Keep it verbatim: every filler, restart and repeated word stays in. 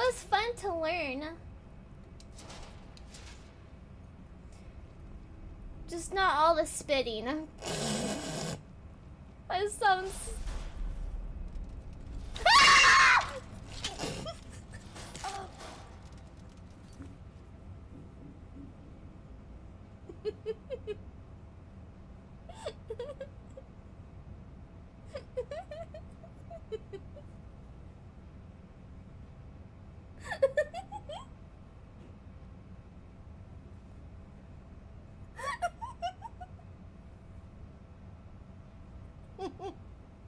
was fun to learn. Just not all the spitting. That sounds...